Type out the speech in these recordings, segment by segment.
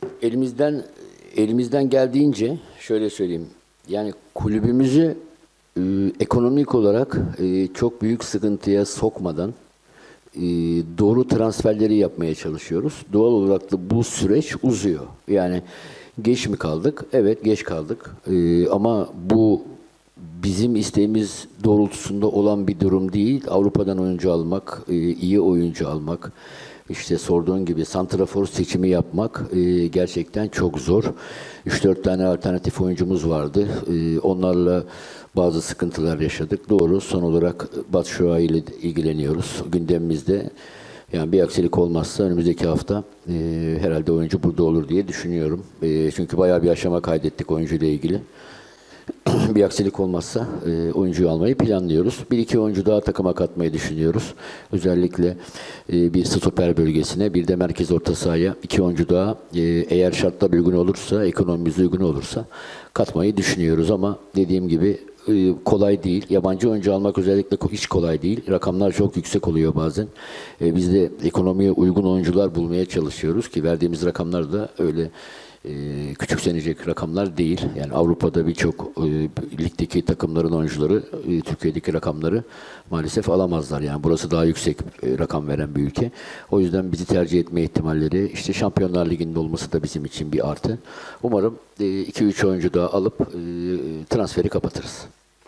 elimizden geldiğince şöyle söyleyeyim. Yani kulübümüzü ekonomik olarak çok büyük sıkıntıya sokmadan doğru transferleri yapmaya çalışıyoruz. Doğal olarak da bu süreç uzuyor. Yani geç mi kaldık? Evet, geç kaldık. Ama bu bizim isteğimiz doğrultusunda olan bir durum değil. Avrupa'dan oyuncu almak, iyi oyuncu almak, işte sorduğun gibi santrafor seçimi yapmak gerçekten çok zor. 3-4 tane alternatif oyuncumuz vardı. Onlarla bazı sıkıntılar yaşadık. Doğru. Son olarak Batshuayi ile ilgileniyoruz. Gündemimizde yani bir aksilik olmazsa önümüzdeki hafta herhalde oyuncu burada olur diye düşünüyorum. Çünkü bayağı bir aşama kaydettik oyuncuyla ilgili. Bir aksilik olmazsa oyuncuyu almayı planlıyoruz. Bir iki oyuncu daha takıma katmayı düşünüyoruz. Özellikle bir stoper bölgesine, bir de merkez orta sahaya iki oyuncu daha eğer şartlar uygun olursa, ekonomimiz uygun olursa katmayı düşünüyoruz. Ama dediğim gibi kolay değil. Yabancı oyuncu almak özellikle hiç kolay değil. Rakamlar çok yüksek oluyor bazen. Biz de ekonomiye uygun oyuncular bulmaya çalışıyoruz ki verdiğimiz rakamlar da öyle küçümsenecek rakamlar değil. Yani Avrupa'da birçok ligdeki takımların oyuncuları Türkiye'deki rakamları maalesef alamazlar. Yani burası daha yüksek rakam veren bir ülke. O yüzden bizi tercih etme ihtimalleri, işte Şampiyonlar Ligi'nde olması da bizim için bir artı. Umarım 2-3 oyuncu daha alıp transferi kapatırız.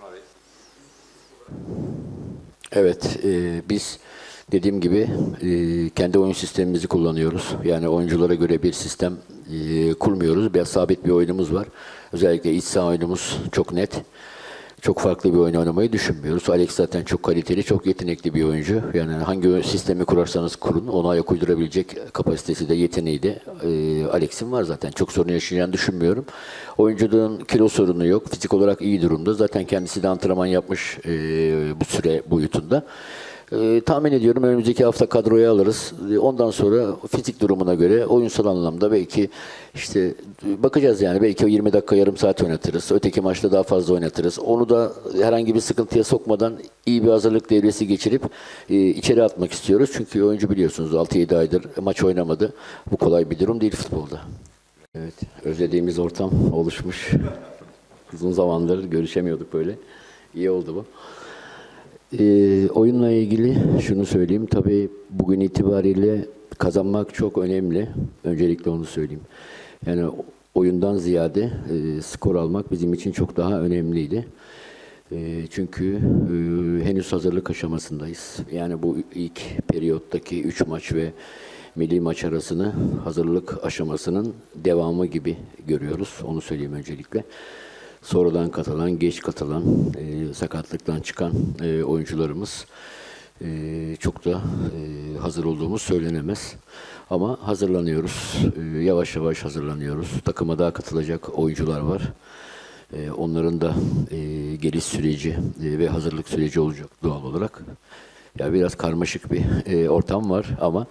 Evet, biz dediğim gibi kendi oyun sistemimizi kullanıyoruz. Yani oyunculara göre bir sistem kurmuyoruz. Biraz sabit bir oyunumuz var. Özellikle iç saha oyunumuz çok net. Çok farklı bir oyun oynamayı düşünmüyoruz. Alex zaten çok kaliteli, çok yetenekli bir oyuncu. Yani hangi sistemi kurarsanız kurun, ona ayak uydurabilecek kapasitesi de, yeteneği de Alex'in var zaten. Çok sorun yaşayacağını düşünmüyorum. Oyunculuğun kilo sorunu yok. Fizik olarak iyi durumda. Zaten kendisi de antrenman yapmış bu süre boyutunda. Tahmin ediyorum önümüzdeki hafta kadroya alırız. Ondan sonra fizik durumuna göre oyunsal anlamda belki işte bakacağız yani. Belki o 20 dakika yarım saat oynatırız. Öteki maçta daha fazla oynatırız. Onu da herhangi bir sıkıntıya sokmadan iyi bir hazırlık devresi geçirip içeri atmak istiyoruz. Çünkü oyuncu biliyorsunuz 6-7 aydır maç oynamadı. Bu kolay bir durum değil futbolda. Evet, özlediğimiz ortam oluşmuş. Uzun zamandır görüşemiyorduk böyle. İyi oldu bu. Oyunla ilgili şunu söyleyeyim. Tabii bugün itibariyle kazanmak çok önemli. Öncelikle onu söyleyeyim. Yani oyundan ziyade skor almak bizim için çok daha önemliydi. Çünkü henüz hazırlık aşamasındayız. Yani bu ilk periyottaki 3 maç ve milli maç arasını hazırlık aşamasının devamı gibi görüyoruz. Onu söyleyeyim öncelikle. Sonradan katılan, geç katılan, sakatlıktan çıkan oyuncularımız çok da hazır olduğumuz söylenemez. Ama hazırlanıyoruz, yavaş yavaş hazırlanıyoruz. Takıma daha katılacak oyuncular var. Onların da geliş süreci ve hazırlık süreci olacak doğal olarak. Ya biraz karmaşık bir ortam var ama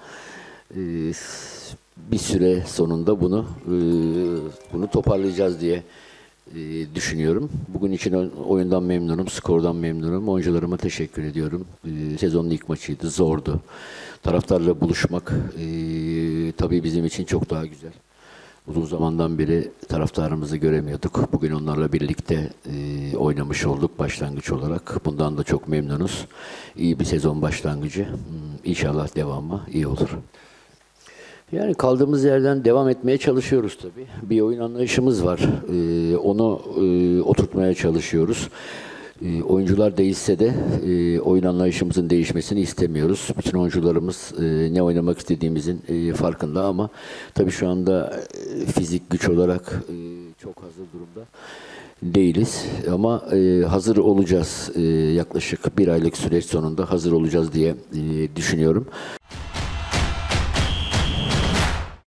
bir süre sonunda bunu toparlayacağız diye düşünüyorum. Bugün için oyundan memnunum, skordan memnunum. Oyuncularıma teşekkür ediyorum. Sezonun ilk maçıydı, zordu. Taraftarla buluşmak tabii bizim için çok daha güzel. Uzun zamandan beri taraftarımızı göremiyorduk. Bugün onlarla birlikte oynamış olduk başlangıç olarak. Bundan da çok memnunuz. İyi bir sezon başlangıcı. İnşallah devamı iyi olur. Yani kaldığımız yerden devam etmeye çalışıyoruz tabii. Bir oyun anlayışımız var. Onu oturtmaya çalışıyoruz. Oyuncular değişse de oyun anlayışımızın değişmesini istemiyoruz. Bütün oyuncularımız ne oynamak istediğimizin farkında ama tabii şu anda fizik güç olarak çok hazır durumda değiliz. Ama hazır olacağız. Yaklaşık bir aylık süreç sonunda hazır olacağız diye düşünüyorum.